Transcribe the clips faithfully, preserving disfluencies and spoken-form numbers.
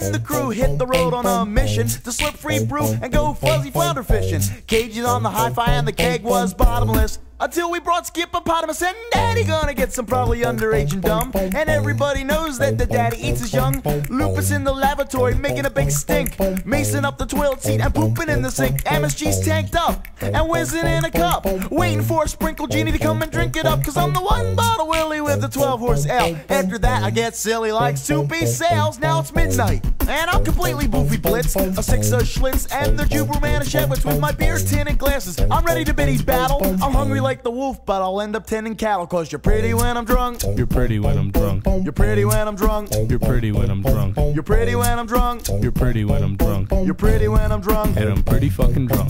and the crew hit the road on a mission to slip free brew and go fuzzy flounder fishing. Cages on the hi-fi and the keg was bottomless, until we brought Skip-opotamus and Daddy gonna get some probably underage and dumb. And everybody knows that the daddy eats his young. Lupus in the lavatory making a big stink, Mason up the toilet seat and pooping in the sink. M S G's tanked up and whizzing in a cup, waiting for a sprinkle genie to come and drink it up, cause I'm the one bottle Willie with the twelve horse ale. After that I get silly like soupy sales. Now it's midnight and I'm completely boofy blitz, a six of Schlitz and the Jubal Manischewitz with my beer tin and glasses. I'm ready to biddy battle, I'm hungry like the wolf, but I'll end up tending cattle, cause you're pretty when I'm drunk. You're pretty when I'm drunk. You're pretty when I'm drunk. You're pretty when I'm drunk. You're pretty when I'm drunk. You're pretty when I'm drunk. You're pretty when I'm drunk. And I'm pretty fucking drunk.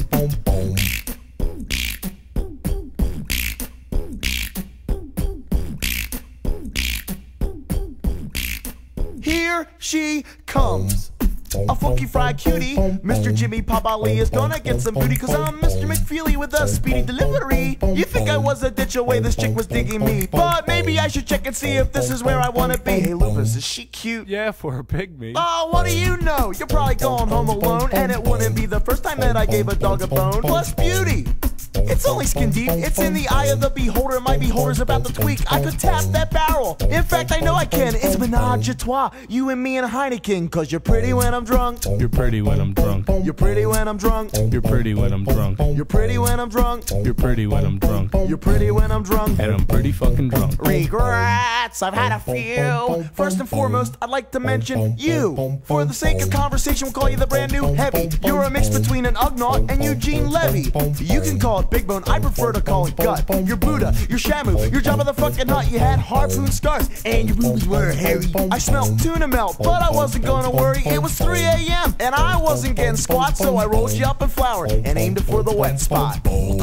Here she comes, a funky fried cutie. Mister Jimmy Pop Ali is gonna get some booty, cause I'm Mister McFeely with a speedy delivery. You think I was a ditch away, this chick was digging me, but maybe I should check and see if this is where I wanna be. Hey Lupus, is she cute? Yeah, for a pygmy. Oh, what do you know? You're probably going home alone, and it wouldn't be the first time that I gave a dog a bone. Plus beauty, it's only skin deep, it's in the eye of the beholder. My beholder's about to tweak, I could tap that barrel. In fact, I know I can, it's menage a trois, you and me and Heineken, cause you're pretty when I'm drunk. You're pretty when I'm drunk. You're pretty when I'm drunk. You're pretty when I'm drunk. You're pretty when I'm drunk. You're pretty when I'm drunk. You're pretty when I'm drunk. And I'm pretty fucking drunk. Regrets, I've had a few. First and foremost, I'd like to mention you. For the sake of conversation, we'll call you the brand new Heavy. You're a mix between an Ugnaught and Eugene Levy. You can call it Big Bone, I prefer to call it Gut. You're Buddha, you're Shamu, you're Jabba the fucking Hutt. You had harpoon scars, and your boobies were hairy. I smelled tuna melt, but I wasn't gonna worry. It was three A M and I wasn't getting squat, so I rolled you up in flour and aimed it for the wet spot.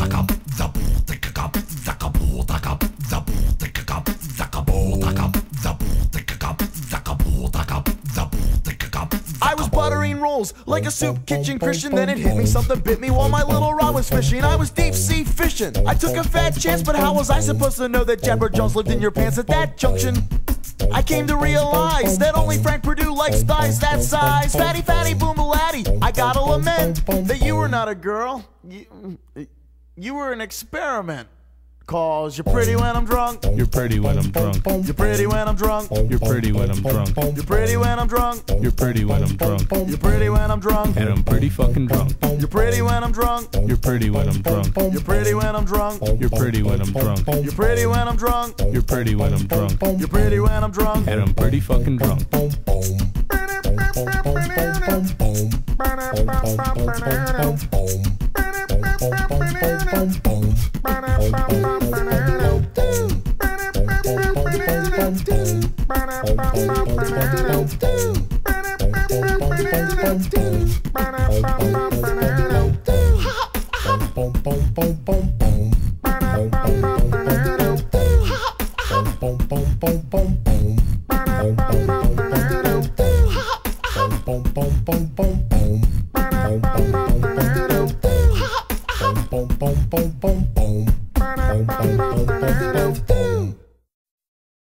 I was buttering rolls like a soup kitchen Christian, then it hit me, something bit me while my little rod was fishing. I was deep sea fishing, I took a fat chance, but how was I supposed to know that Jabber Jones lived in your pants at that junction? I came to realize that only Frank Purdue likes thighs that size. Fatty, fatty, boom-a-latty, I gotta lament that you were not a girl, you, you were an experiment. Cause you're pretty when I'm drunk. You're pretty when I'm drunk. You're pretty when I'm drunk. You're pretty when I'm drunk. You're pretty when I'm drunk. You're pretty when I'm drunk. You're pretty when I'm drunk. And I'm pretty fucking drunk. You're pretty when I'm drunk. You're pretty when I'm drunk. You're pretty when I'm drunk. You're pretty when I'm drunk. You're pretty when I'm drunk. You're pretty when I'm drunk. You're pretty when I'm drunk. And I'm pretty fucking drunk. Boom, boom, boom, boom, boom.